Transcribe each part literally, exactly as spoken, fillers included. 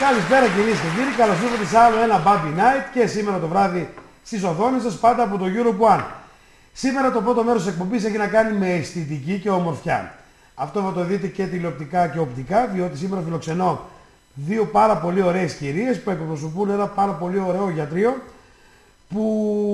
Καλησπέρα κυρίες και κύριοι, καλώς ήρθατε σε άλλο ένα Baby Night και σήμερα το βράδυ στις οθόνες σας πάντα από το Europe One. Σήμερα το πρώτο μέρος της εκπομπής έχει να κάνει με αισθητική και ομορφιά. Αυτό θα το δείτε και τηλεοπτικά και οπτικά, διότι σήμερα φιλοξενώ δύο πάρα πολύ ωραίες κυρίες που εκπροσωπούν ένα πάρα πολύ ωραίο γιατρείο, που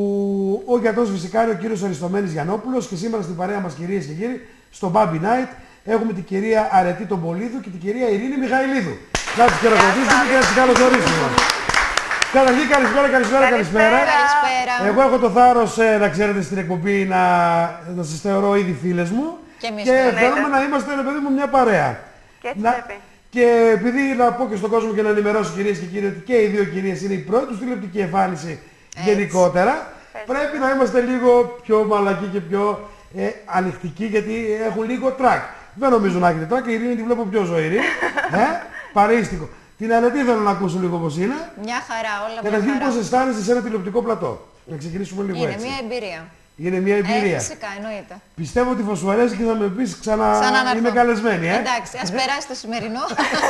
ο γιατρός φυσικά είναι ο κύριος Αριστομένης Γιαννόπουλος, και σήμερα στην παρέα μας, κυρίες και κύριοι, στο Baby Night έχουμε την κυρία Αρετή Τομπολίδου και την κυρία Ειρήνη Μιχαηλίδου. Να τις χειροκροτήσουμε και να τις καλωσορίσουμε. Καταρχήν καλησπέρα, καλησπέρα, καλησπέρα. Καλησπέρα. Εγώ έχω το θάρρος, ε, να ξέρετε, στην εκπομπή να, να σας θεωρώ ήδη φίλες μου. Και, εμείς και θέλουμε. θέλουμε να είμαστε, ρε παιδί μου, μια παρέα. Και έτσι να... πρέπει. Και επειδή να πω και στον κόσμο και να ενημερώσω, κυρίες και κύριοι, ότι και οι δύο κυρίες είναι η πρώτη τους τηλεοπτική εμφάνιση γενικότερα, Έτσι. πρέπει να είμαστε λίγο πιο μαλακοί και πιο ε, ανοιχτικοί, γιατί έχουν λίγο τρακ. Δεν νομίζω να έχετε τρακ, η Ειρήνη τη βλέπω πιο ζωηρή. ε, παρεΐστικο. Την Αρετή θέλω να ακούσω λίγο πώς είναι. Μια χαρά, όλα μια Καταρχήν, χαρά. πώς αισθάνεσαι σε ένα τηλεοπτικό πλατό. Να ξεκινήσουμε λίγο Είναι έτσι. μια εμπειρία. Είναι μια εμπειρία. Ε, φυσικά, εννοείται. Πιστεύω ότι θα σου αρέσει και θα με πεις ξανά, Σαν να είμαι καλεσμένη. Ε? Εντάξει, ας περάσει το σημερινό.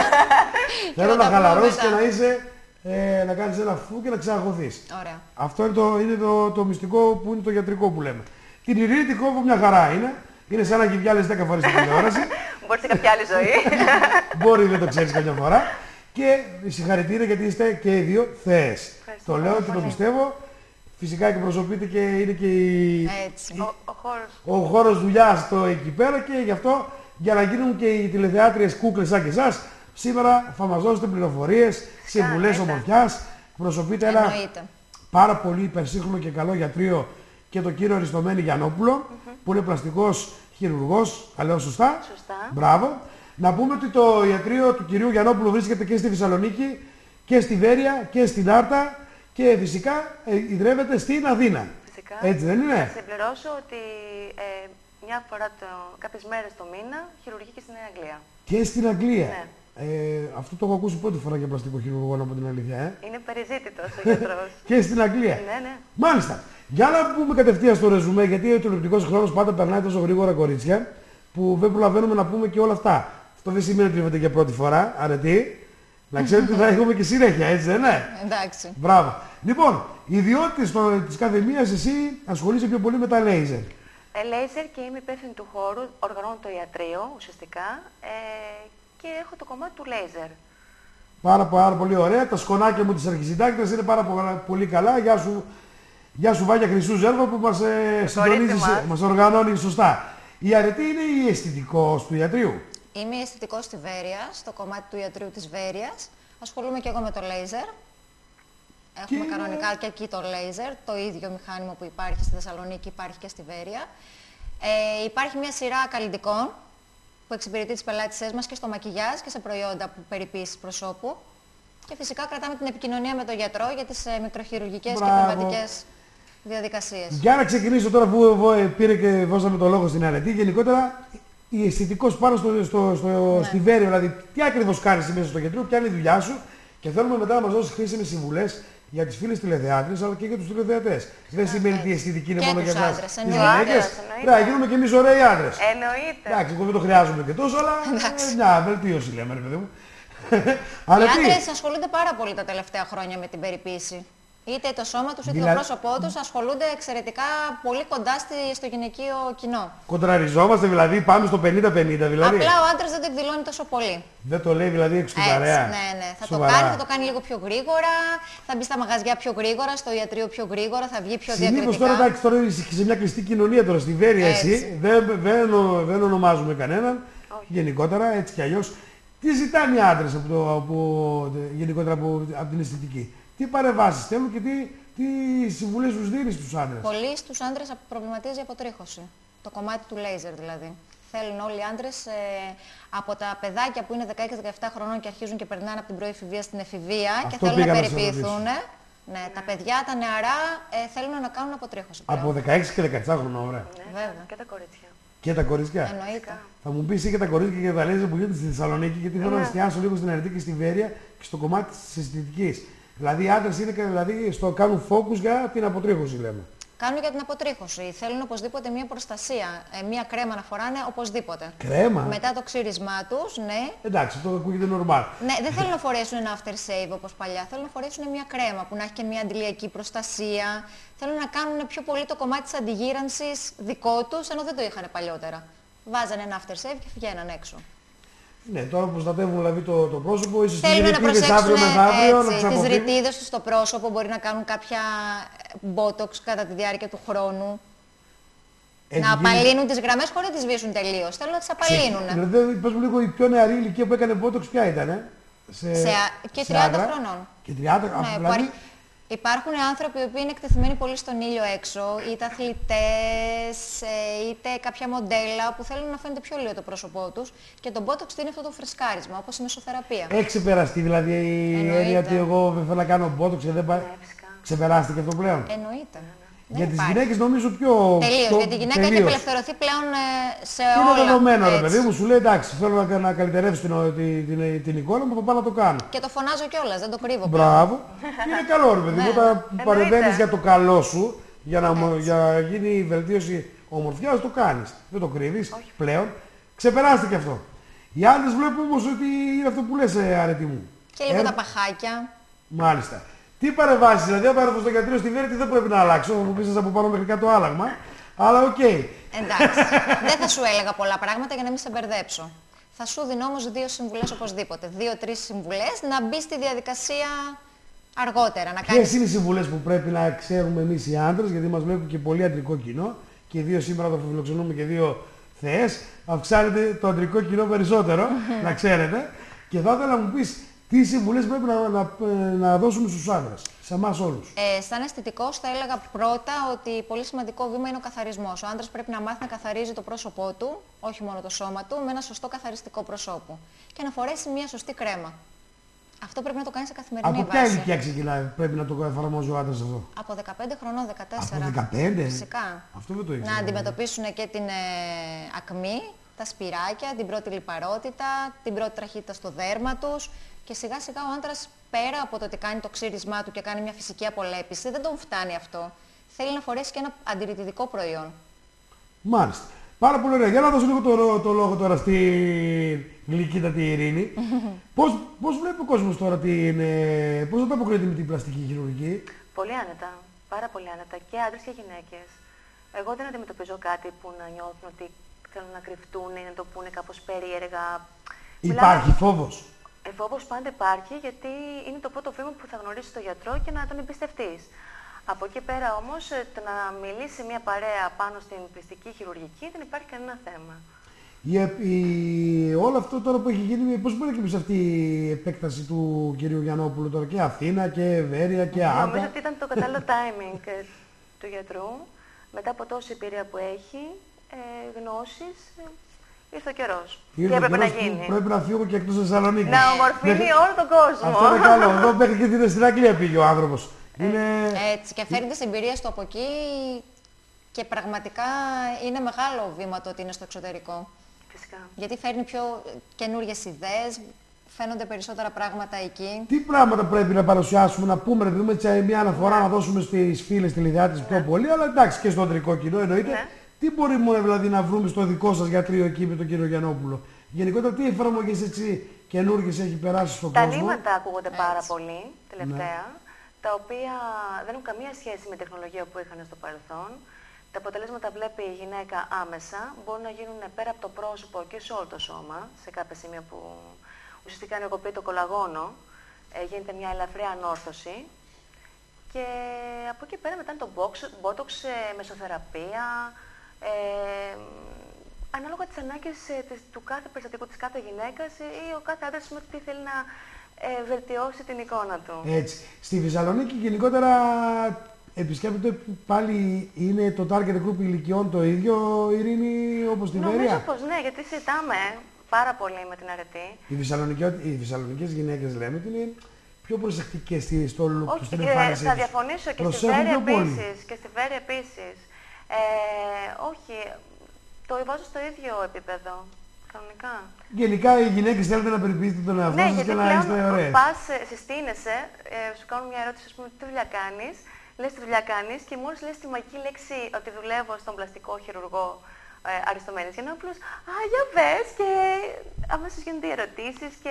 Θέλω θα να τα πούμε χαλαρώσεις μετά. και να είσαι, ε, να κάνεις ένα φου και να ξαναχωθείς. Ωραία. Αυτό είναι, το, είναι το, το μυστικό που είναι το γιατρικό που λέμε. Την Ειρήνη την κόβω, μια χαρά είναι. Είναι σαν να κυβιάλες δέκα φορές στην τηλεόραση. Μπορεί σε κάποια άλλη ζωή. Μπορεί, δεν το ξέρεις καμιά φορά. Και συγχαρητήρια, γιατί είστε και οι δύο θεές. Το λέω και το πιστεύω. Φυσικά εκπροσωπείτε και είναι και η, Έτσι. η- ο, ο χώρος. ο χώρος δουλειάς το εκεί πέρα, και γι' αυτό, για να γίνουν και οι τηλεθεάτριες κούκλες σαν και εσάς, σήμερα θα μας δώσετε πληροφορίες, συμβουλές εννοείται. ομορφιάς. Προσωπείτε ένα Εννοείται. πάρα πολύ υπερσύγχρονο και καλό γιατρείο και τον κύριο Αριστομένη Γιαννόπουλο, που είναι πλαστικός χειρουργός, θα λέω σωστά. Σωστά. Μπράβο. Να πούμε ότι το ιατρείο του κυρίου Γιαννόπουλου βρίσκεται και στη Θεσσαλονίκη και στη Βέρεια και στην Άρτα, και φυσικά ε, ιδρεύεται στην Αθήνα. Φυσικά. Έτσι δεν είναι? Να συμπληρώσω ότι ε, μια φορά, το, κάποιες μέρες το μήνα, χειρουργεί και στην Αγγλία. Και στην Αγγλία. Ναι. Ε, αυτό το έχω ακούσει πρώτη φορά για πλαστικό χειρουργό, να πω την αλήθεια. Ε. Είναι περιζήτητος ο γιατρός. Και στην Αγγλία. Ναι, ναι. Μάλιστα. Για να πούμε κατευθείαν στο ρεζουμέ, γιατί ο τηλεοπτικός χρόνος πάντα περνάει τόσο γρήγορα, κορίτσια, που δεν προλαβαίνουμε να πούμε και όλα αυτά. Αυτό δεν σημαίνει ότι είπατε για πρώτη φορά, Αρετή. Να ξέρετε ότι θα έχουμε και συνέχεια, έτσι δεν είναι? Εντάξει. Μπράβο. Λοιπόν, οι ιδιότητες το- της κάθε μίας, εσύ ασχολείσαι πιο πολύ με τα λέιζερ. Ε, λέιζερ, και είμαι υπεύθυνη του χώρου, οργανώνω το ιατρείο ουσιαστικά ε, και έχω το κομμάτι του λέιζερ. Πάρα, πάρα πολύ ωραία. Τα σκονάκια μου της αρχισυντάκτριας είναι πάρα πο- πολύ καλά. Γεια σου, γεια σου Βάγια Χρυσού Ζέρβο, που μας ε, συντονίζει, μας. μας οργανώνει σωστά. Η Αρετή είναι η αισθητικός του ιατρείου. Είμαι αισθητικός στη Βέρεια, στο κομμάτι του ιατρείου της Βέρειας. Ασχολούμαι και εγώ με το λέιζερ. Έχουμε Και- κανονικά και εκεί το λέιζερ, το ίδιο μηχάνημα που υπάρχει στη Θεσσαλονίκη υπάρχει και στη Βέρεια. Ε, υπάρχει μια σειρά καλλιτικών που εξυπηρετεί τις πελάτησές μας και στο μακιγιάζ και σε προϊόντα που περιποίησης προσώπου. Και φυσικά κρατάμε την επικοινωνία με τον γιατρό για τις ε, μικροχειρουργικές και Μπράβο. πνευματικές διαδικασίες. Για να ξεκινήσω τώρα, που εγώ, ε, πήρε και δώσαμε το λόγο στην Αρετή, γενικότερα η αισθητικός πάνω στο, στο, στο, Ναι. στη Βέρεια, δηλαδή τι ακριβώς κάνεις μέσα στο γιατρείο, ποια είναι η δουλειά σου, και θέλουμε μετά να μας δώσεις χρήσιμες συμβουλές για τις φίλες τηλεθεάτριες, αλλά και για τους τηλεθεατές. Δεν σημαίνει ότι η αισθητική είναι Και μόνο τους για εσάς. άντρες, Τις εννοείται. γυναίκες. Εννοείται. Πρέπει να γίνουμε και εμείς ωραίοι άντρες. Εννοείται. Εντάξει, εγώ δεν το χρειάζομαι και τόσο, αλλά Εντάξει. ε, μια βελτίωση λέμε, ρε παιδί μου. Οι Αλλά τι, άντρες ασχολούνται πάρα πολύ τα τελευταία χρόνια με την περιποίηση. Είτε το σώμα τους είτε Δηλαδή- το πρόσωπό τους ασχολούνται εξαιρετικά πολύ κοντά στη- στο γυναικείο κοινό. κοντραριζόμαστε δηλαδή, πάμε στο πενήντα πενήντα δηλαδή. Απλά ο άντρας δεν το εκδηλώνει τόσο πολύ. Δεν το λέει δηλαδή έξω στην Έτσι, παρέα. ναι, ναι. Θα Σοβαρά. το κάνει, θα το κάνει λίγο πιο γρήγορα, θα μπει στα μαγαζιά πιο γρήγορα, στο ιατρείο πιο γρήγορα, θα βγει πιο Συνήθως διακριτικά. τώρα, εντάξει, τώρα είσαι σε μια κλειστή κοινωνία τώρα στη Βέρεια, Έτσι. εσύ, δεν, δεν, ο- δεν ονομάζουμε κανέναν, Όχι. γενικότερα, έτσι κι αλλιώς. Τι ζητάνε οι άντρες από, το, από, γενικότερα από, από την αισθητική? Τι παρεμβάσεις θέλουν και τι, τι συμβουλές τους δίνεις στους άντρες? Πολλοί στους άντρες προβληματίζει η αποτρίχωση. Το κομμάτι του λέιζερ δηλαδή. Θέλουν όλοι οι άντρες ε, από τα παιδάκια που είναι δεκαέξι δεκαεπτά χρονών και αρχίζουν και περνάνε από την προεφηβεία στην εφηβεία και Αυτό θέλουν να πήγα να σε περιποιηθούν. Ναι, τα παιδιά, τα νεαρά ε, θέλουν να κάνουν αποτρίχωση. πλέον. Από δεκαέξι και δεκαεπτά χρόνια, ωραία. Ναι, Βέβαια. και τα κορίτσια. Και τα κορίτσια. Εννοείται. Θα μου πεις ή και τα κορίτσια και τα λέιζερ που γίνονται στη Θεσσαλονίκη, γιατί θέλω να Ναι. εστιάσω λίγο στην Αρετή και στη Βέρεια και στο κομμάτι της αισθητικής. Δηλαδή οι άντρες είναι και δηλαδή στο κάνουν focus για την αποτρίχωση, λέμε. Κάνουν για την αποτρίχωση. Θέλουν οπωσδήποτε μια προστασία. Ε, μια κρέμα να φοράνε οπωσδήποτε. Κρέμα. Μετά το ξύρισμά τους, ναι. Εντάξει, αυτό ακούγεται normal. Ναι, δεν θέλουν να φορέσουν ένα after shave όπως παλιά. Θέλουν να φορέσουν μια κρέμα που να έχει και μια αντιλιακή προστασία. Θέλουν να κάνουν πιο πολύ το κομμάτι της αντιγύρανσης δικό τους, ενώ δεν το είχαν παλιότερα. Βάζανε ένα after shave και βγαίναν έξω. Ναι, τώρα που προστατεύουν δηλαδή το, το πρόσωπο, ίσως τις Θέλουν να ρητίδες αύριο μεθαύριο να έτσι, τις τις ρητίδες τους στο πρόσωπο, μπορεί να κάνουν κάποια botox κατά τη διάρκεια του χρόνου. Έχει να γίνει... απαλύνουν τις γραμμές χωρίς να τις σβήσουν τελείως. Θέλουν να τις απαλύνουν. Δηλαδή, πες μου λίγο, η πιο νεαρή ηλικία που έκανε botox ποια ήτανε? Σε, σε, και σε τριάντα άντρα. χρονών. Και τριάντα, Ναι, δηλαδή... υπάρχει, υπάρχουν άνθρωποι που είναι εκτεθειμένοι πολύ στον ήλιο έξω, είτε αθλητές, ε, είτε κάποια μοντέλα που θέλουν να φαίνεται πιο λίγο το πρόσωπό τους και το botox είναι αυτό το φρεσκάρισμα, όπως η μεσοθεραπεία. Έχει ξεπεραστεί δηλαδή η Εννοείται. έννοια ότι εγώ δεν θέλω να κάνω botox και δεν πάει. Ναι, φυσικά. Ξεπεράστηκε αυτό πλέον. Εννοείται. Δεν Για τις υπάρχει. γυναίκες νομίζω πιο... Τελείως, πιο... γιατί η γυναίκα τελείως. έχει απελευθερωθεί πλέον ε, σε Είναι όλα. δεδομένο ρε έτσι. παιδί μου, σου λέει εντάξει, θέλω να, να καλυτερεύσω την, την, την, την εικόνα μου, θα πάω να το κάνω. Και το φωνάζω κιόλας, δεν το κρύβω. Μπράβο. Είναι καλό ρε παιδί μου, Ναι. όταν παρεμβαίνεις Εννοείται. για το καλό σου, για να, Έτσι. για να γίνει η βελτίωση ομορφιάς, το κάνεις. Δεν το κρύβεις πλέον. Ξεπεράστηκε αυτό. Οι άλλες βλέπω όμως ότι είναι αυτό που λες, ε, αρετή μου. Και λίγο Ε, τα παχάκια. Μάλιστα. Τι παρεμβάσεις, δηλαδή, αν έρθω στο γιατρείο στη Βέρτη δεν πρέπει να αλλάξω, θα μου πεις από πάνω μέχρι κάτω άλλαγμα. Αλλά οκ. Okay. Εντάξει. Δεν θα σου έλεγα πολλά πράγματα για να μην σε μπερδέψω. Θα σου δίνω όμως δύο συμβουλές οπωσδήποτε. Δύο-τρεις συμβουλές να μπει στη διαδικασία αργότερα. Να Ποιες κάνεις... είναι οι συμβουλές που πρέπει να ξέρουμε εμείς οι άντρες, γιατί μας βλέπουν και πολύ αντρικό κοινό και δύο σήμερα το φιλοξενούμε και δύο θεές, αυξάνεται το αντρικό κοινό περισσότερο, να ξέρετε. Και θα ήθελα να μου πεις τι συμβουλές πρέπει να, να, να δώσουμε στους άντρες, σε εμάς όλους. Ε, σαν αισθητικός θα έλεγα πρώτα ότι πολύ σημαντικό βήμα είναι ο καθαρισμός. Ο άντρας πρέπει να μάθει να καθαρίζει το πρόσωπό του, όχι μόνο το σώμα του, με ένα σωστό καθαριστικό προσώπου. Και να φορέσει μια σωστή κρέμα. Αυτό πρέπει να το κάνει σε καθημερινή Από ποια βάση. ηλικία ξεκινάει, πρέπει να το εφαρμόζει ο άντρας αυτό? Από δεκαπέντε χρονών, δεκατέσσερα. Από δεκαπέντε. Φυσικά. Αυτό δεν το ήξερα. Να αντιμετωπίσουν και την ε, ακμή, τα σπυράκια, την πρώτη λιπαρότητα, την πρώτη τραχύτητα στο δέρμα τους και σιγά σιγά ο άντρας πέρα από το ότι κάνει το ξύρισμά του και κάνει μια φυσική απολέπιση, δεν τον φτάνει αυτό. Θέλει να φορέσει και ένα αντιρρητητικό προϊόν. Μάλιστα. Πάρα πολύ ωραία. Για να δώσω λίγο το, το λόγο τώρα στη γλυκύτατη Ειρήνη. πώς, πώς βλέπει ο κόσμος τώρα την... Ε, πώς ανταποκρίνεται με την πλαστική χειρουργική? Πολύ άνετα. Πάρα πολύ άνετα. Και άντρες και γυναίκες. Εγώ δεν αντιμετωπίζω κάτι που να νιώθουν ότι θέλουν να κρυφτούν ή να το πούνε κάπως περίεργα. Υπάρχει φόβος? Ε, φόβος πάντα υπάρχει, γιατί είναι το πρώτο βήμα που θα γνωρίσεις τον γιατρό και να τον εμπιστευτείς. Από εκεί πέρα όμως, το να μιλήσει μια παρέα πάνω στην πλαστική χειρουργική δεν υπάρχει κανένα θέμα. Η, η, όλο αυτό τώρα που έχει γίνει, πώς μπορεί να κρύψει αυτή η επέκταση του κυρίου Γιαννόπουλου τώρα και Αθήνα και Βέρεια και Άτα? Νομίζω ότι ήταν το κατάλληλο timing ε, του γιατρού. Μετά από τόση εμπειρία που έχει, ε, γνώσεις, ε, ήρθε ο καιρός. Τι έπρεπε να γίνει. Πρέπει να φύγω και εκτός Θεσσαλονίκης. Να ομορφύνει όλο τον κόσμο. Αυτό είναι καλό. Εδώ μέχρι και την στην Αγγλία πήγε ο άνθρωπος. Είναι... Έτσι, και φέρνει τις εμπειρίες του από εκεί και πραγματικά είναι μεγάλο βήμα το ότι είναι στο εξωτερικό. Φυσικά. Γιατί φέρνει πιο καινούριες ιδέες, φαίνονται περισσότερα πράγματα εκεί. Τι πράγματα πρέπει να παρουσιάσουμε, να πούμε, να δούμε έτσι μια αναφορά, να δώσουμε στις φίλες τηλεδιάτες πιο πολύ, αλλά εντάξει και στο αντρικό κοινό εννοείται. Ναι. Τι μπορούμε δηλαδή να βρούμε στο δικό σας γιατρείο εκεί με τον κύριο Γιαννόπουλο? Γενικότερα τι εφαρμογές έτσι καινούργιες έχει περάσει στον Τα κόσμο? νήματα ακούγονται πάρα Έτσι. πολύ τελευταία, τα οποία δεν έχουν καμία σχέση με τεχνολογία που είχαν στο παρελθόν. Τα αποτελέσματα βλέπει η γυναίκα άμεσα, μπορούν να γίνουν πέρα από το πρόσωπο και σε όλο το σώμα, σε κάποια σημεία που ουσιαστικά ενεργοποιεί το κολαγόνο, ε, γίνεται μια ελαφριά ανόρθωση. Και από εκεί πέρα μετά είναι το botox, ε, μεσοθεραπεία, ε, ανάλογα τις ανάγκες ε, της, του κάθε περιστατικού της κάθε γυναίκας ε, ή ο κάθε άντρας με τι θέλει να ε, βελτιώσει την εικόνα του. Έτσι. Στη Θεσσαλονίκη γενικότερα επισκέπτεται πάλι, είναι το target group ηλικιών το ίδιο, Ειρήνη, όπως στη Βέρεια? Νομίζω πως ναι, γιατί συζητάμε πάρα πολύ με την αρετή. Οι, οι Θεσσαλονικές γυναίκες λέμε ότι είναι πιο προσεκτικές στη, στο look τους, Όχι, στην και εμφάνισή θα τους. διαφωνήσω και στη Προσέχουν Βέρεια πιο πολύ. επίσης. Και στη Βέρεια επίσης. Ε, όχι, το βάζω στο ίδιο επίπεδο. Κανονικά. Γενικά οι γυναίκες θέλετε να περιποιήσετε τον εαυτό Ναι, σας γιατί και να είστε πλέον ωραίες. πας, ε, συστήνεσαι, ε, σου κάνουν μια ερώτηση, ας πούμε, τι δουλειά κάνεις λες τι δουλειά κάνεις και μόλις λες τη μαγική λέξη ότι δουλεύω στον πλαστικό χειρουργό ε, Αριστομένης Γιαννόπουλος, α, για πες, και αμέσως γίνονται οι ερωτήσεις και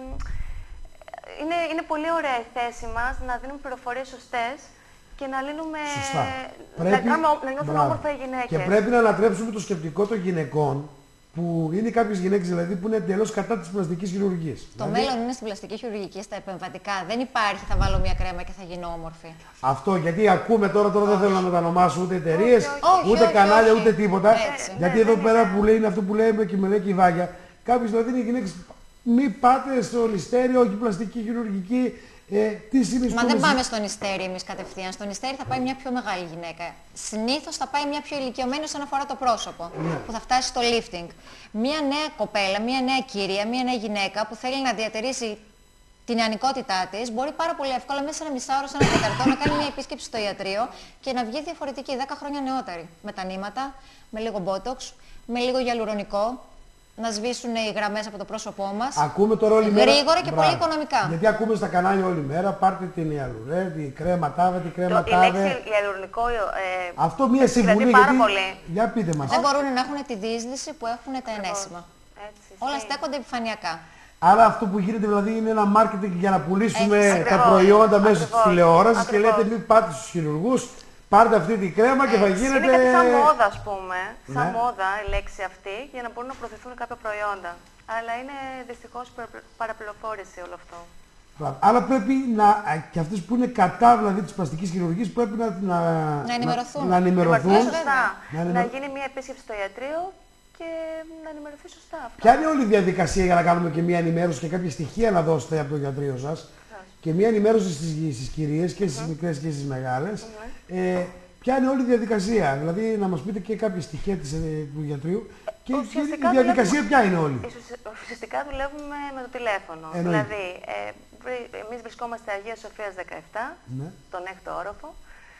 είναι, είναι πολύ ωραία η θέση μας να δίνουμε πληροφορίες σωστές και να λύνουμε, Σωστά. να, Πρέπει... κάνουμε, να νιώθουν Μπράβο. όμορφα οι γυναίκες. Και πρέπει να ανατρέψουμε το σκεπτικό των γυναικών, που είναι κάποιες γυναίκες δηλαδή που είναι εντελώς κατά της πλαστικής χειρουργικής. Το δηλαδή... μέλλον είναι στην πλαστική χειρουργική, στα επεμβατικά. Δεν υπάρχει θα βάλω μια κρέμα και θα γίνω όμορφη. Αυτό γιατί ακούμε τώρα, τώρα δεν θέλω να μετανομάσω ούτε εταιρείες, όχι, ούτε όχι, κανάλια, όχι. ούτε τίποτα. Έτσι. Γιατί Ναι, εδώ δεν πέρα είναι. που λέει είναι αυτό που λέμε και με λέει και η Βάγια. Κάποιες δηλαδή είναι γυναίκες, μη πάτε στο Νηστέριο, όχι πλαστική χειρουργική. Ε, τι Μα δεν πάμε στον Ιστέρι εμείς κατευθείαν. Στον Ιστέρι θα πάει μια πιο μεγάλη γυναίκα. Συνήθως θα πάει μια πιο ηλικιωμένη όσον αφορά το πρόσωπο, Ναι. που θα φτάσει στο lifting. Μια νέα κοπέλα, μια νέα κυρία, μια νέα γυναίκα που θέλει να διατηρήσει την νεανικότητά της, μπορεί πάρα πολύ εύκολα μέσα σε ένα μισάωρο, σε ένα τεταρτό, να κάνει μια επίσκεψη στο ιατρείο και να βγει διαφορετική, δέκα χρόνια νεότερη. Με τα νήματα, με λίγο botox, με λίγο γυαλουρονικό, να σβήσουν οι γραμμές από το πρόσωπό μας. Ακούμε τώρα όλη μέρα. Γρήγορα και Μπράβο. πολύ οικονομικά. Γιατί ακούμε στα κανάλια όλη μέρα, πάρτε την ιαλουρέ, την κρέμα τάβε, την κρέμα Το, η τάβε. λέξη ιαλουρονικό, ε, Αυτό μια συμβουλή, πάρα γιατί... πολύ. Για πείτε μας. Δεν μπορούν να έχουν τη διείσδυση που έχουν τα ενέσιμα. έτσι, Όλα ισχύει. στέκονται επιφανειακά. Άρα αυτό που γίνεται δηλαδή είναι ένα marketing για να πουλήσουμε Έτσι, τα ακριβώς, προϊόντα μέσω της ακριβώς, τηλεόρασης και ακριβώς. λέτε μην πάτε στους χειρουργούς, πάρτε αυτή την κρέμα και θα Έτσι. γίνετε... Είναι κάτι σαν μόδα, ας πούμε, σαν Ναι. μόδα η λέξη αυτή, για να μπορούν να προωθηθούν κάποια προϊόντα. Αλλά είναι δυστυχώς παραπλη- παραπληροφόρηση όλο αυτό. Άρα πρέπει να, και αυτές που είναι κατά δηλαδή της πλαστικής χειρουργικής πρέπει να, να, Να ενημερωθούν. να, να ενημερωθούν. Ενημερωθεί σωστά. Να Να, ενημερω- γίνει μια επίσκεψη στο ιατρείο και να ενημερωθεί σωστά. Αυτό. Ποια είναι όλη η διαδικασία για να κάνουμε και μια ενημέρωση και κάποια στοιχεία να δώσετε από το γιατρείο σας και μια ενημέρωση στις, στις κυρίες και στις μικρές και στις μεγάλες. Ε, ποια είναι όλη η διαδικασία, δηλαδή να μας πείτε και κάποια στοιχεία της, ε, του γιατρίου και, και Ουσιαστικά η διαδικασία δουλεύουμε- ποια είναι όλη. Ουσιασ- Ουσιαστικά δουλεύουμε με το τηλέφωνο. Εννοείται. Δηλαδή, ε, βρι- εμείς βρισκόμαστε Αγία Σοφίας δεκαεπτά, Ναι. τον έκτο όροφο.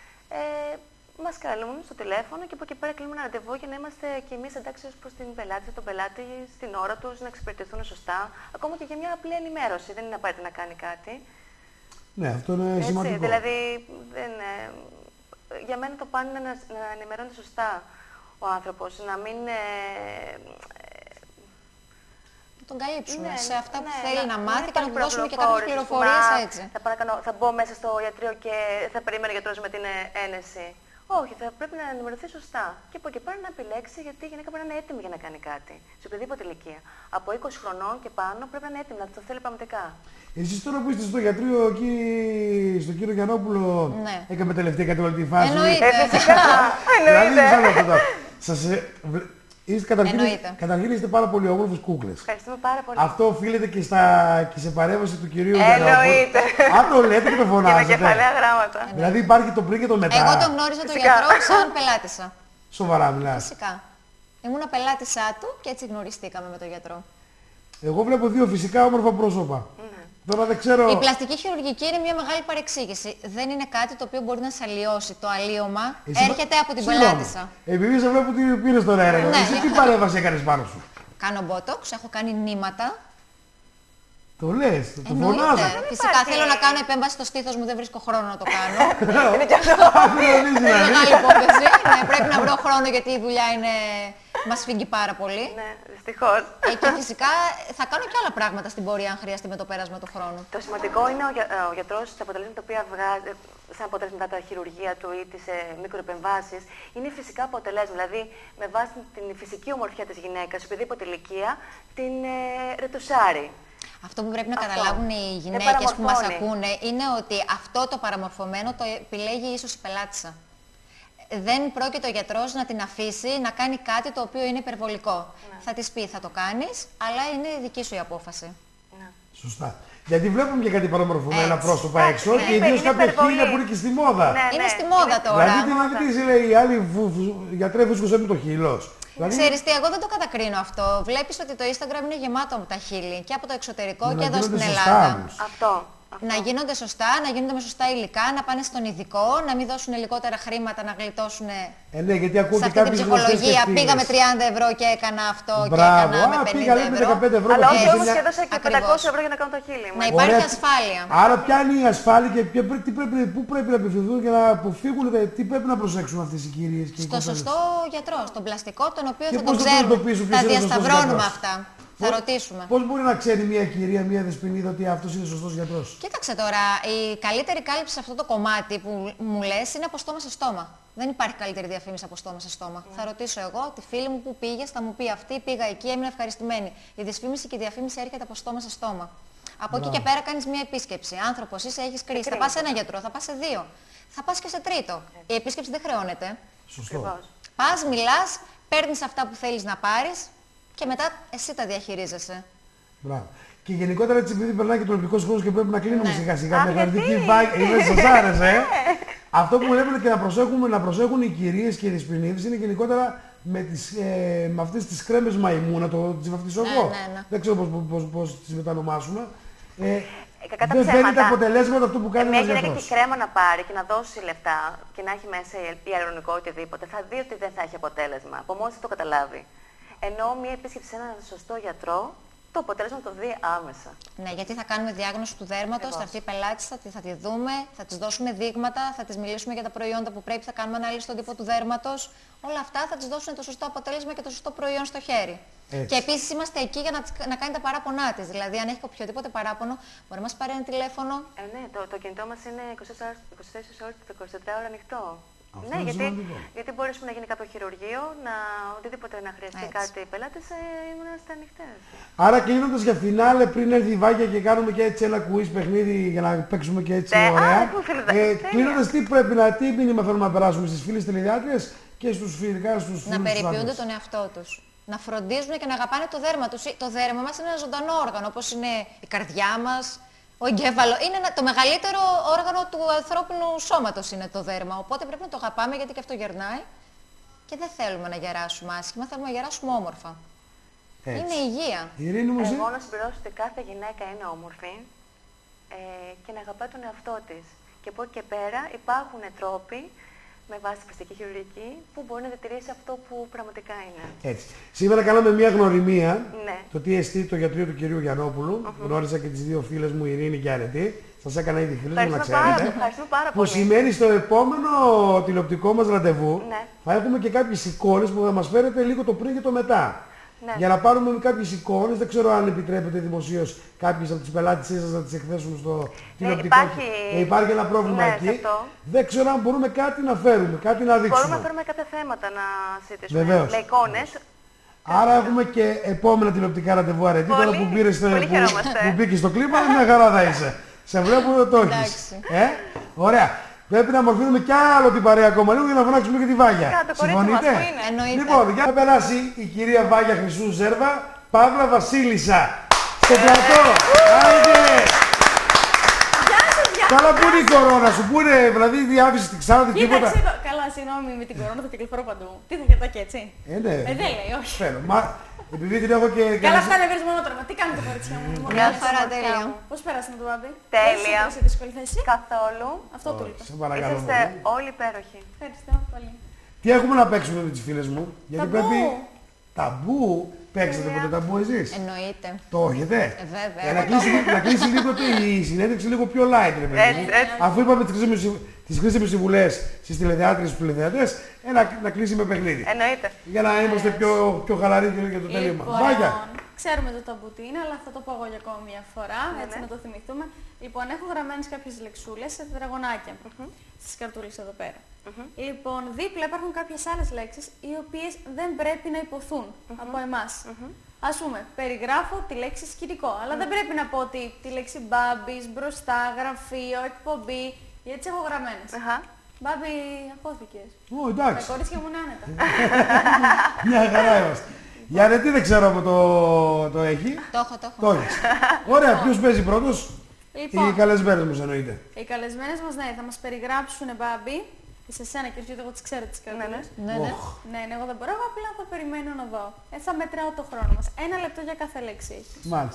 Ε, μας καλούν στο τηλέφωνο και από εκεί πέρα κλείνουμε ένα ραντεβού για να είμαστε κι εμείς εντάξει προς την πελάτη, τον πελάτη, στην ώρα τους, να εξυπηρετηθούν σωστά. Ακόμα και για μια απλή ενημέρωση. Δεν είναι απαραίτητο να κάνει κάτι. Ναι, αυτό είναι Έτσι, σημαντικό. δηλαδή, δεν, ε, για μένα το πάνε είναι να, να ενημερώνει σωστά ο άνθρωπος, να μην... Ε, Να τον καλύψουμε ναι, σε αυτά που ναι, θέλει να- να μην μάθει και να υπάρχει του δώσουμε και κάποιες πληροφόρηση, πληροφορίες ας πούμε, έτσι. Θα, πάω να κάνω- θα μπω μέσα στο ιατρείο και θα περίμενε ο γιατρός με την ε, ένεση. Όχι, θα πρέπει να ενημερωθεί σωστά. Και από εκεί πέρα να επιλέξει, γιατί η γυναίκα πρέπει να είναι έτοιμη για να κάνει κάτι. Σε οποιαδήποτε ηλικία. Από είκοσι χρονών και πάνω πρέπει να είναι έτοιμη, να το θέλει πραγματικά. Εσείς τώρα που είστε στο γιατρείο εκεί, στον κύριο Γιαννόπουλο, Ναι. εκμεταλλευτήκατε όλη τη φάση. Εννοείται. Ε, φυσικά, Δηλαδή, εννοείται. σαν αυτό τώρα. Σας, ε, βλε- είστε καταρχήν, Εννοείται. καταρχήν είστε πάρα πολύ όμορφες κούκλες. Ευχαριστούμε πάρα πολύ. Αυτό οφείλεται και, στα, και σε παρέμβαση του κυρίου Εννοείται. Γιαννόπουλου. Αν το λέτε και το Και με φωνάζετε. κεφαλαία γράμματα. Δηλαδή υπάρχει το πριν και το μετά. Εγώ τον γνώριζα τον Φυσικά. γιατρό σαν πελάτησα. Σοβαρά μιλάς. Φυσικά. Ήμουνα πελάτησά του και έτσι γνωριστήκαμε με τον γιατρό. Εγώ βλέπω δύο φυσικά όμορφα πρόσωπα. Τώρα δεν ξέρω... Η πλαστική χειρουργική είναι μια μεγάλη παρεξήγηση. Δεν είναι κάτι το οποίο μπορεί να σε αλλοιώσει. Το αλλίωμα Εσύ- έρχεται από την Συγγνώμη. πελάτησα. Επειδή σε βλέπω ότι πήρες τώρα έργο. Ναι. Εσύ τι παρέμβαση έκανες πάνω σου. Κάνω botox, έχω κάνει νήματα. Το λες, το, το Εννοείται. φωνάζεις. Φυσικά υπάρχει. θέλω να κάνω επέμβαση στο στήθος μου, δεν βρίσκω χρόνο να το κάνω. Είναι κι αυτό. Δηλαδή, δηλαδή. Μεγάλη υπόθεση. Ναι, πρέπει να βρω χρόνο γιατί η δουλειά είναι... μας φύγει πάρα πολύ. Ναι, δυστυχώς. Ε, και φυσικά θα κάνω και άλλα πράγματα στην πορεία αν χρειαστεί με το πέρασμα του χρόνου. Το σημαντικό είναι ο, για- ο γιατρός τα αποτελέσματα τα οποία βγάζει, σαν αποτέλεσμα μετά τα χειρουργία του ή τις ε, μικροεπεμβάσεις, είναι φυσικά αποτελέσματα. Δηλαδή, με βάση την φυσική ομορφιά της γυναίκας, σε οποιαδήποτε ηλικία, την ε, ρετουσάρει. Αυτό που πρέπει να Αυτό. καταλάβουν οι Δεν γυναίκες που μας παραμορφώνει. ακούνε είναι ότι αυτό το παραμορφωμένο το επιλέγει ίσως η πελάτησα. Δεν πρόκειται ο γιατρός να την αφήσει να κάνει κάτι το οποίο είναι υπερβολικό. Θα της πει θα το κάνεις, αλλά είναι δική σου η απόφαση. Ναι. Σωστά. Γιατί βλέπουμε και κάτι παραμορφωμένα Έτσι. πρόσωπα Εντάξει, έξω είναι και υπε- ιδίως είναι κάποια υπερβολή. χείλια που είναι και στη μόδα. Ναι, Είναι ναι. στη μόδα Είναι- τώρα. Δηλαδή τι να δείτε, εσύ λέει, οι άλλοι βου- βου- γιατρέ βρίσκονται με το χείλος. Δηλαδή, Ξέρεις τι, εγώ δεν το κατακρίνω αυτό. Βλέπεις ότι το Instagram είναι γεμάτο από τα χείλη και από το εξωτερικό να και εδώ γίνονται στην σωστά Ελλάδα. όμως. Αυτό. Να γίνονται σωστά, να γίνονται με σωστά υλικά, να πάνε στον ειδικό, να μην δώσουν λιγότερα χρήματα, να γλιτώσουν. Ε, ναι, γιατί ακούω σε και αυτή την κάποιες ψυχολογία. γνωστές Πήγα με ευθύνες. τριάντα ευρώ και έκανα αυτό Μπράβο, και έκανα με α, πενήντα πήγα, λέει, με ευρώ. δεκαπέντε ευρώ. Αλλά με όχι πενήντα. όμως και έδωσε και Ακριβώς. πεντακόσια ευρώ για να κάνω το χείλημα. Να υπάρχει Ωραία. ασφάλεια. Άρα ποια είναι η ασφάλεια και ποια πρέ- τι πρέπει, πού πρέπει να απευθυνθούν και να αποφύγουν, δε- τι πρέπει να προσέξουν αυτές οι κυρίες και οι Στο κοπέλες. σωστό γιατρό, στον πλαστικό, τον οποίο Και θα πώς τον θα το ξέρουμε. εντοπίσουν ποιος Θα είναι ο σωστός διασταυρώνουμε γιατρός? αυτά. Θα ρωτήσουμε. Πώς μπορεί να ξέρει μια κυρία, μια δεσποινίδα ότι αυτός είναι σωστός γιατρός? Κοίταξε τώρα, η καλύτερη κάλυψη σε αυτό το κομμάτι που μου λες είναι από στόμα σε στόμα. Δεν υπάρχει καλύτερη διαφήμιση από στόμα σε στόμα. Θα ρωτήσω εγώ τη φίλη μου που πήγε, θα μου πει αυτή, πήγα εκεί, έμεινα ευχαριστημένη. Η δυσφήμιση και η διαφήμιση έρχεται από στόμα σε στόμα. Από εκεί και πέρα κάνεις μια επίσκεψη. Άνθρωπος είσαι, έχεις κρίση. Θα πας σε ένα γιατρό, θα πας σε δύο. Θα πας και σε τρίτο. Η επίσκεψη δεν χρεώνεται. Σωστό. Ακριβώς. Πας, μιλάς, παίρνεις αυτά που θέλεις να πάρεις και μετά εσύ τα διαχειρίζεσαι. Μπράβο. Και γενικότερα έτσι, επειδή περνάει και το ολυμπικό χρόνο και πρέπει να κλείνουμε Ναι. σιγά σιγά Α, με γιατί? χαρακτική βάγη. Είναι σας άρεσε, ε? Αυτό που λέμε και να προσέχουμε, να προσέχουν οι κυρίες και οι δυσποινίδες είναι γενικότερα με, τις, ε, με αυτές τις κρέμες μαϊμού, να το τις βαφτίσω Ναι, εγώ. ναι, ναι. Δεν ξέρω πώς, πώς, πώς τις μετανομάσουμε. Ε, Ε, κακά τα δεν φέρνει τα ψέματα. αποτελέσματα αυτό που κάνει Μια ένας γυναίκα γιατρός. και κρέμα να πάρει και να δώσει λεφτά και να έχει μέσα ιαλουρονικό ή οτιδήποτε, θα δει ότι δεν θα έχει αποτέλεσμα. Από μόνος θα το καταλάβει. Ενώ μια επίσκεψη σε έναν σωστό γιατρό, το αποτέλεσμα το δει άμεσα. Ναι, γιατί θα κάνουμε διάγνωση του δέρματος, θα έρθει η πελάτης, θα, τη- θα τη δούμε, θα της δώσουμε δείγματα, θα της μιλήσουμε για τα προϊόντα που πρέπει, θα κάνουμε ανάλυση στον τύπο του δέρματος. Όλα αυτά θα της δώσουν το σωστό αποτέλεσμα και το σωστό προϊόν στο χέρι. Έτσι. Και επίσης είμαστε εκεί για να, της- να κάνει τα παράπονά της. Δηλαδή, αν έχει οποιοδήποτε παράπονο, μπορεί να μας πάρει ένα τηλέφωνο. Ε, ναι, το, το κινητό μας είναι είκοσι τέσσερις ώρες, είκοσι τέσσερις ώρες ανοιχτό. Αυτό Ναι, είναι γιατί, σημαντικό. γιατί μπορεί να γίνει κάποιο χειρουργείο, να οτιδήποτε να χρειαστεί Έτσι. κάτι οι πελάτες, ε, είμαστε ανοιχτές. Άρα κλείνοντας για φινάλε, πριν έρθει η Βάγια και κάνουμε και έτσι ένα quiz παιχνίδι για να παίξουμε και έτσι Ναι, α, ωραία. έχουμε φιλιδα- Ε, τέλεια. κλείνοντας, τι πρέπει να, τι μήνυμα θέλουμε να περάσουμε στις φίλες τηλεδιάτριες και στους φιλικά, στους φίλους Να τους περιποιούνται άντρες. τον εαυτό τους. Να φροντίζουν και να αγαπάνε το δέρμα τους. Το δέρμα μας είναι ένα ζωντανό όργανο, όπως είναι η καρδιά μας, ο εγκέφαλο. Είναι ένα- το μεγαλύτερο όργανο του ανθρώπινου σώματος είναι το δέρμα. Οπότε πρέπει να το αγαπάμε γιατί και αυτό γερνάει. Και δεν θέλουμε να γεράσουμε άσχημα, θέλουμε να γεράσουμε όμορφα. Έτσι. Είναι υγεία. Ειρήνη μου, εσύ. Εγώ να συμπληρώσω ότι κάθε γυναίκα είναι όμορφη ε, και να αγαπάει τον εαυτό της. Και από εκεί και πέρα υπάρχουν τρόποι με βάση τη πλαστική χειρουργική που μπορεί να διατηρήσει αυτό που πραγματικά είναι. Έτσι. Σήμερα κάναμε μια γνωριμία, Ναι. το τι εστί το γιατρείο του κυρίου Γιαννόπουλου. Γνώρισα και τις δύο φίλες μου, Ειρήνη και Αρετή. Σας έκανα ήδη φίλες μου, να Ευχαριστούμε πάρα, ξέρετε. ευχαριστούμε πάρα Που πολύ. σημαίνει στο επόμενο τηλεοπτικό μας ραντεβού Ναι. θα έχουμε και κάποιες εικόνες που θα μας φέρετε λίγο το πριν και το μετά. Ναι. Για να πάρουμε κάποιες εικόνες, δεν ξέρω αν επιτρέπετε δημοσίως κάποιες από τις πελάτες σας να τις εκθέσουμε στο τηλεοπτικό. υπάρχει- Ε, υπάρχει ένα πρόβλημα Ναι, εκεί. σε αυτό. Δεν ξέρω αν μπορούμε κάτι να φέρουμε, κάτι να δείξουμε. Μπορούμε να φέρουμε κάποια θέματα να συζητήσουμε Βεβαίως. με εικόνες. Άρα έχουμε και επόμενα τηλεοπτικά ραντεβού Αρετή. Τώρα Πολύ, που, πήρες, στο- πολύ που, χαιρόμαστε. που μπήκες στο κλίμα, μια χαρά θα είσαι. Σε βλέπω το έχεις. Εντάξει. Ε, ωραία. Πρέπει να μορφύνουμε κι άλλο την παρέα ακόμα λίγο για να φωνάξουμε και τη Βάγια. Κάτω, κορίτσι μας, Συμφωνείτε? που είναι. Εννοείται. Λοιπόν, για να περάσει η κυρία Βάγια Χρυσού Ζέρβα, Παύλα Βασίλισσα. Στο πλατό. Άντε. Καλά, πού είναι η κορώνα σου, πού είναι, δηλαδή διάβησες την Ξάνθη, τίποτα. Κοίταξε το. Καλά, συγγνώμη με την κορώνα, θα κυκλοφορώ παντού. Τι θα χαιρετάκι έτσι. Ε, ναι. Ε, δεν λέει, όχι. Φαίνω. Μα, επειδή την έχω και... Καλά, αυτά είναι βρεις μονότρομα. Τι κάνετε, κορίτσια μου. Μια χαρά, τέλεια. Πώς πέρασε με τον Μπάμπη. Τέλεια. Δεν σε δύσκολη θέση. Καθόλου. Αυτό του είπα. Σε παρακαλώ. Είσαστε πολύ. όλοι υπέροχοι. Ευχαριστώ πολύ. Τι έχουμε να παίξουμε με τις φίλες μου, γιατί Ταμπού. πρέπει... Ταμπού. Παίξατε ποτέ ταμπού εσείς. Εννοείται. Το έχετε. Ε, βέβαια. Για να κλείσει, να κλείσει λίγο το- η συνέντευξη λίγο πιο light, ρε παιδί μου. Έτσι, έτσι. Αφού είπαμε τις χρήσιμες, συμβ- τις χρήσιμες συμβουλές στις τηλεδιάτρες και στους τηλεδιατές, ε, να, να κλείσει με παιχνίδι. Εννοείται. Για να είμαστε πιο, πιο χαλαροί και για το τέλειωμα. Βάγια. ξέρουμε το ταμπού τι είναι, αλλά θα το πω εγώ για ακόμη μια φορά, Ναι, έτσι ναι. να το θυμηθούμε. Λοιπόν, έχω γραμμένες κάποιες λεξούλες σε τετραγωνάκια στις καρτούλες εδώ πέρα. Λοιπόν, δίπλα υπάρχουν κάποιες άλλες λέξεις οι οποίες δεν πρέπει να υποθούν από εμάς. Ας πούμε, περιγράφω τη λέξη σκηνικό, αλλά δεν πρέπει να πω ότι τη λέξη μπάμπης, μπροστά, γραφείο, εκπομπή, γιατί τις έχω γραμμένες. Αχα. Μπάμπη, απόθηκες. Ω, Τα εντάξει. κορίτσια μου είναι άνετα. Μια χαρά είμαστε. Για τι δεν ξέρω αν το, το έχει. Το έχω, το έχω. Το έχεις. Ωραία, ποιος παίζει πρώτος. Λοιπόν, Οι καλεσμένες μας εννοείται. οι καλεσμένες μας, ναι, θα μας περιγράψουν, Μπάμπη, σε σένα και γιατί εγώ τις ξέρω τις καρτούλες. Ναι, ναι. Οχ. Ναι, ναι, εγώ δεν μπορώ, εγώ απλά θα περιμένω να δω. Ε, θα μετράω το χρόνο μας. Ένα λεπτό για κάθε λέξη έχει. Μάλιστα.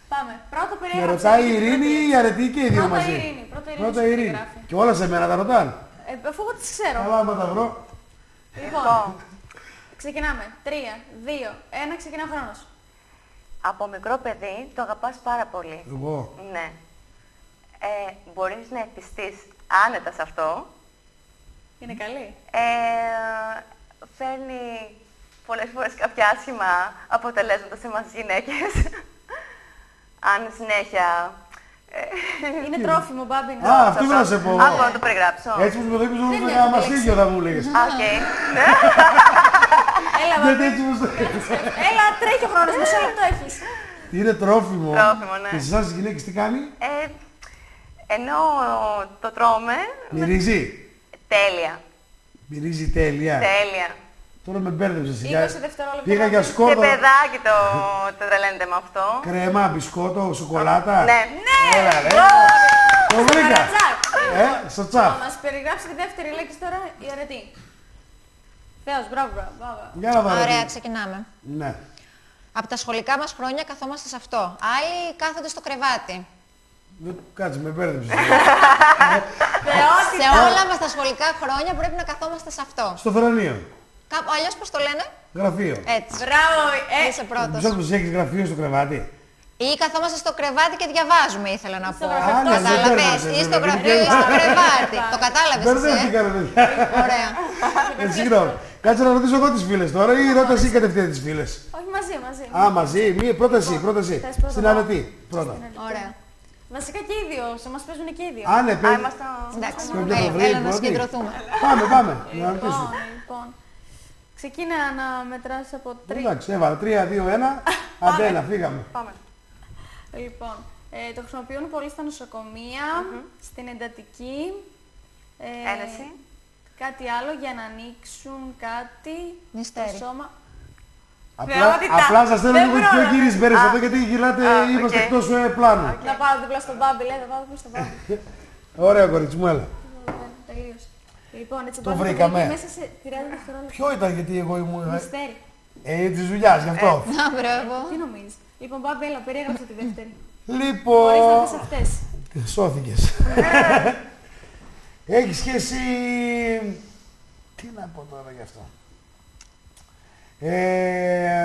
Πάμε. Πρώτο Με περιέγραψε. ρωτάει η την Ειρήνη ή πρωτεία. η Αρετή και οι δύο Πρώτα μαζί. η Ειρήνη, πρώτα η Ειρήνη Πρώτα σου η Ειρήνη. περιγράφει. Και όλα σε μένα τα ρωτάνε. Ε, αφού εγώ τις ξέρω. Καλά, άμα τα βρω. Λοιπόν, ξεκινάμε. Τρία, δύο, ένα, ξεκινά ο χρόνος. Από μικρό παιδί το αγαπάς πάρα πολύ. Εγώ. Ναι. Ε, μπορείς να εθιστείς άνετα σε αυτό. Είναι καλή. Ε, φέρνει πολλές φορές κάποια άσχημα αποτελέσματα σε εμάς γυναίκες. Αν συνέχεια... ε, Είναι τρόφιμο, Μπάμπη. είναι. Α, αυτό ήθελα να σε πω. Α, μπορώ να το περιγράψω. Έτσι που με το είπες Δεν όμως είναι έκανα επιλέξει. μασίγιο θα μου λέγες. Α, οκ. Έλα, Γιατί Μπάμπη. έτσι μου το... Έλα, τρέχει ο χρόνος. Μισό λεπτό έχεις. Είναι τρόφιμο. Τρόφιμο, ναι. Και σε εσάς τις γυναίκες τι κάνει? Ε, ενώ το τρώμε, Μυρίζει. τέλεια. Μυρίζει τέλεια. Τέλεια. Τώρα με μπέρδεψες. Για... είκοσι δευτερόλεπτα. Πήγα για Και σκόρδο. παιδάκι το, το τρελαίνεται με αυτό. Κρέμα, μπισκότο, σοκολάτα. Ναι. Έλα ρε. Το βρήκα. Τσακ. Ε, στο τσάπ. Θα μας περιγράψει τη δεύτερη λέξη τώρα η Αρετή. Θεός, μπράβο, μπράβο, μπράβο. Για να δω. Ωραία, ξεκινάμε. Ναι. Από τα σχολικά μας χρόνια καθόμαστε σε αυτό. Άλλοι κάθονται στο κρεβάτι. Δεν- Κάτσε, με μπέρδεψες. Σε όλα μας τα σχολικά χρόνια πρέπει να καθόμαστε σε αυτό. Στο θρανείο. Κάπου αλλιώς πώς το λένε? Γραφείο. Έτσι. Μπράβο, ε, Είσαι πρώτος. Ξέρω πως έχεις γραφείο στο κρεβάτι. Ή καθόμαστε στο κρεβάτι και διαβάζουμε, ήθελα να πω. γραφείο. Α, ναι, δεν Κατάλαβες. μπέρδεψες, Ή στο βέβαια. γραφείο ή στο κρεβάτι. Το κατάλαβες εσύ, Μπερδεύτηκα ε? ρε παιδιά. Ωραία. Ε, Συγγνώμη. Κάτσε να ρωτήσω εγώ τις φίλες τώρα ή ρώτα εσύ κατευθείαν τις φίλες. όχι μαζί, μαζί. Α, μαζί. Μία, πρώτα εσύ, πρώτα εσύ. Θες πρώτα Στην εγώ. Αρετή. Πρώτα. Ωραία. Βασικά και οι δύο, σε μας παίζουν και οι δύο. Α, ναι, Α, πες. είμαστε... Εντάξει, Πρέπει να το έλα, βρει έλα να πρώτη. συγκεντρωθούμε. Πάμε, πάμε. Να ρωτήσω. Λοιπόν, λοιπόν. Ξεκίνα να μετράς από τρία. Εντάξει, έβαλα. τρία, δύο, ένα. Αντένα, φύγαμε. Πάμε. Λοιπόν, ε, το χρησιμοποιούν πολύ στα νοσοκομεία, στην εντατική. Ε, Ένεση. Κάτι άλλο για να ανοίξουν κάτι Μυστέρι. στο σώμα. Απλά, Θεότητα. απλά σας θέλω Δεν λίγο πιο πρόλαβα. κύριες μπέρες εδώ γιατί γυρνάτε, Α, είμαστε οκ. εκτός ε, πλάνου. Να πάω δίπλα στον Μπάμπη, λέει, θα πάω δίπλα στον Μπάμπη. Ωραία κορίτσι μου, έλα. Τελείωσε. Λοιπόν, έτσι Το πάω βρήκαμε. μέσα σε τριάντα δευτερόλεπτα. Ποιο ήταν γιατί εγώ ήμουν... ε, Μυστέρι. Ε, της δουλειάς, γι' αυτό. Να, μπράβο. Τι νομίζεις. Λοιπόν, Μπάμπη, έλα, περιέγραψε τη δεύτερη. Χωρίς να Λοιπόν... πεις αυτές. Σώθηκες. Έχει σχέση... Τι να πω τώρα γι' αυτό. Ε...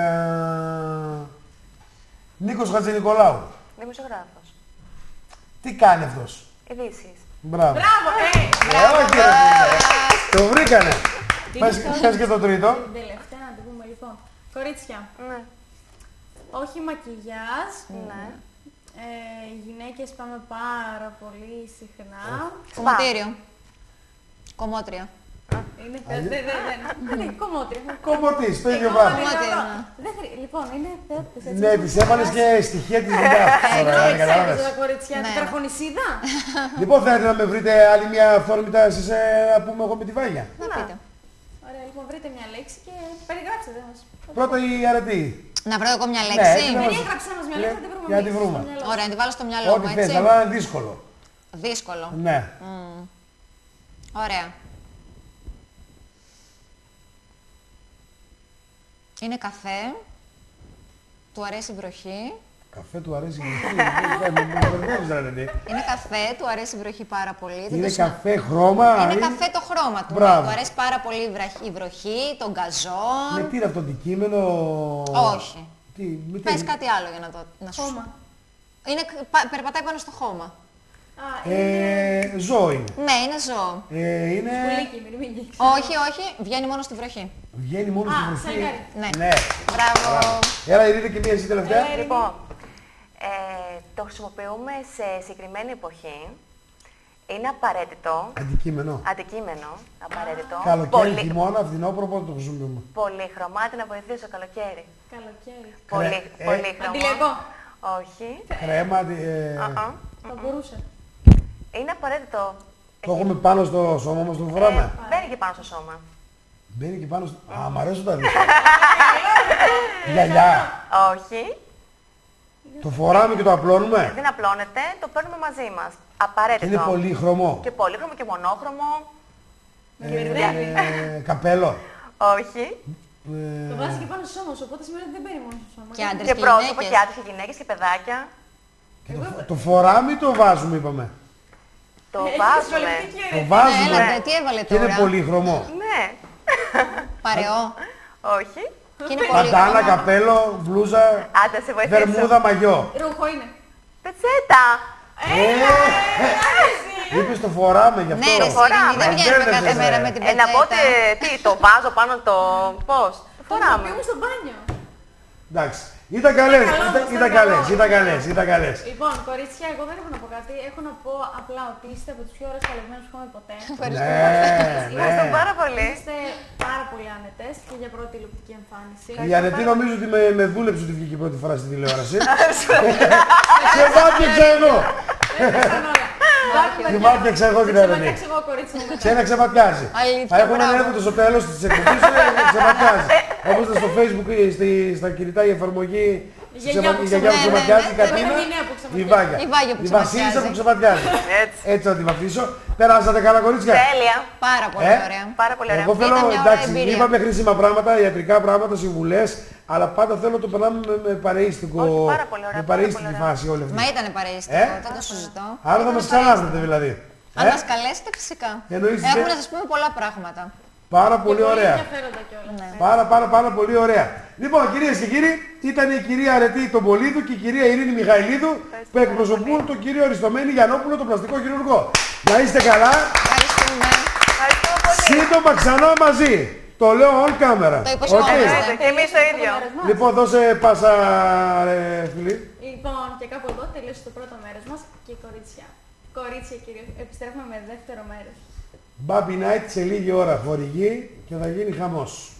Νίκος Χατζηνικολάου. Δημοσιογράφος. Τι κάνει αυτός. Ειδήσεις. Μπράβο. Μπράβο, ε! Ε, όχι, ρε φίλε. Το βρήκανε. Πες, Δίνεις πες και το τρίτο. Την τελευταία να την πούμε λοιπόν. Κορίτσια, Ναι. όχι μακιγιάζ. Ναι. Ε, οι γυναίκες πάμε πάρα πολύ συχνά. Κομμωτήριο. Κομμότρια. Είναι δεν, δεν, δεν. Ναι, κομμότρια. Κομποτής, πες δύο Κομμότρια, πάνω. Κομμότρια, αυτό. ναι. Δεν χρει- Λοιπόν, είναι θεότητες έτσι. Ναι, της έβαλες και στοιχεία της δουλειάς. Ωραία, Ξέρετε καταλάβες. τα κορίτσια, Ναι, την ναι. καρφωνισίδα. Λοιπόν, θέλετε να με βρείτε άλλη μια αυθόρμητα εσείς ε, να πούμε εγώ με τη Βάγια. Να πείτε. Ωραία, λοιπόν, βρείτε μια λέξη και περιγράψτε μας. Πρώτα η Αρετή. Να βρω εγώ μια Ναι, λέξη. ναι. Περιέγραψέ μας μια λέξη, θα την βρούμε Για να τη εμείς βρούμε. στο μυαλό. Ωραία, να τη βάλω στο μυαλό Ό,τι μου, θες, έτσι. αλλά είναι δύσκολο. Δύσκολο. Ναι. Μμμ. Ωραία. Είναι καφέ. Του αρέσει η βροχή. Καφέ του αρέσει η βροχή. Δεν μου μπερδεύεις, ρε Αρετή. Είναι καφέ, του αρέσει η βροχή πάρα πολύ. Δεν Είναι το συνα- καφέ χρώμα. Είναι ή- καφέ το χρώμα του. Μπράβο. Του αρέσει πάρα πολύ η βραχ- η βροχή, τον Με γκαζόν. τι είναι αυτό το αντικείμενο. Όχι. Τι, με τι. Πες κάτι άλλο για να, το, να σου Χώμα. Είναι, πα- περπατάει πάνω στο χώμα. Α, είναι Ε, ζώο είναι. Ναι, είναι ζώο. Ε, είναι. πουλίκι, μυρμήγκι. Όχι, όχι, βγαίνει μόνο στη βροχή. Βγαίνει μόνο Α, στη βροχή. σαλιγκάρι. Ναι. Ναι. Μπράβο. Έλα, Ειρήνη, και μία εσύ τελευταία. Έλα, Λοιπόν, ε, το χρησιμοποιούμε σε συγκεκριμένη εποχή. Είναι απαραίτητο. Αντικείμενο. Αντικείμενο, απαραίτητο. Καλοκαίρι, Πολύ, χειμώνα, φθινόπωρο, πότε το χρησιμοποιούμε. πολύχρωμάτι να βοηθήσει το καλοκαίρι. Καλοκαίρι. Πολύ, ε, πολύχρωμο. Αντιλιακό. Όχι. Κρέμα, αντι- ε, Α-α. Θα μπορούσε. Είναι απαραίτητο. το έχουμε πάνω στο σώμα μας, το φοράμε. Ε, μπαίνει και πάνω στο σώμα. Μπαίνει και πάνω στο... Α, μ' αρέσουν τα δύσκολα. Γυαλιά. Όχι. Το φοράμε και το απλώνουμε. Δεν απλώνεται, το παίρνουμε μαζί μας. Και Απαραίτητο. είναι πολύχρωμο. Και πολύχρωμο και μονόχρωμο. Ε, καπέλο. Όχι. Ε, Το βάζει και πάνω στο σώμα σου, οπότε σημαίνει ότι δεν μπαίνει μόνο στο σώμα. Και άντρες Και και πρόσωπο γυναίκες. και άτυχοι γυναίκες και παιδάκια. Το, το φοράμε ή το βάζουμε, είπαμε. Το Έχεις βάζουμε. προληπτική Το αιρετή. βάζουμε. Ναι, έλατε, τι έβαλε Και είναι τώρα. πολύχρωμο. Ναι. Παρεό. Όχι. Και είναι πολύ Παντάνα, χρώμα. καπέλο, μπλούζα, Άντε, σε βοηθήσω. βερμούδα, μαγιό. Ρούχο είναι. Πετσέτα. Είπες το φοράμε γι' αυτό. Ναι, ρε, φοράμε. Σιρήνη, δεν βγαίνουμε κάθε Μπέρδεψες, μέρα ρε. με την Ε, να πω πετσέτα. ότι, τι, το βάζω πάνω το... πώς. Το Το φοράμε. χρησιμοποιούμε στο μπάνιο. Εντάξει. Ήταν καλές, καλό ήταν, όμως, ήταν ήταν καλές, καλό. ήταν καλές, ήταν καλές. Λοιπόν, κορίτσια, εγώ δεν έχω να πω κάτι. Έχω να πω απλά ότι είστε από τους πιο ωραίους καλεσμένους που έχουμε ποτέ. Ευχαριστώ. Ναι, Ευχαριστώ ναι. πάρα πολύ. Είστε πάρα πολύ άνετες και για πρώτη τηλεοπτική εμφάνιση. Η Αρετή νομίζω ότι με, με δούλεψε ότι βγήκε πρώτη φορά στην τηλεόραση. Σε βάθιαξα εγώ. Πέσαν όλα. Τη βάθιαξα εγώ την Αρετή. Ξεματιάξε εγώ, κορίτσι μου. μετά. Ξένα ξεματιάζει. Αλήθεια, Θα έχουμε έναν μπράβο. έρωτο στο τέλος της εκπομπής, ε, ξεματιάζει. Όπως ήταν στο Facebook ή στη- στα κινητά η εφαρμογή Η γιαγιά που η γιαγιά που ξεμα- ξεματιάζει, ναι, η ναι, Κατίνα, ναι, η νέα που η ξεματιάζει. Βάγια. Η Βάγια που Η Βασίλισσα ξεματιάζει. που ξεματιάζει. Έτσι. Έτσι θα τη βαφτίσω. Περάσατε καλά κορίτσια. Τέλεια. Πάρα πολύ Ε? ωραία. Πάρα πολύ ωραία. Εγώ θέλω, Ήταν μια ωραία εντάξει, εμπειρία. είπαμε χρήσιμα πράγματα, ιατρικά πράγματα, συμβουλές, αλλά πάντα θέλω να το περνάμε με, με παρεΐστικο, Όχι, πάρα πολύ ωραία, με πάρα παρεΐστικη πολύ ωραία. φάση όλη αυτή. Μα ήταν παρεΐστικο, Ε? δεν το συζητώ. Άρα θα μας ξανάρθετε δηλαδή. Αν Ε? μας καλέσετε, φυσικά. Εννοείς, Έχουμε ε? να σας πούμε πολλά πράγματα. Πάρα πολύ ωραία. ενδιαφέροντα κιόλας. Ναι. Πάρα πάρα πάρα πολύ ωραία. Λοιπόν, κυρίες και κύριοι, ήταν η κυρία Αρετή Τομπολίδου και η κυρία Ειρήνη Μιχαηλίδου που εκπροσωπούν τον κύριο Αριστομένη Γιαννόπουλο, τον πλαστικό χειρουργό. Να είστε καλά. Ευχαριστούμε. Ευχαριστούμε πολύ. Σύντομα ξανά μαζί. Το λέω on camera. Το υποσχόμαστε. Οκ. Εννοείται, και εμείς το ίδιο. Λοιπόν, δώσε πάσα, ρε φίλοι. Λοιπόν, και κάπου εδώ τελείωσε το πρώτο μέρος μας και κορίτσια. Κορίτσια κυρίως, επιστρέφουμε με δεύτερο μέρος. Baby Night σε λίγη ώρα χορηγή και θα γίνει χαμός.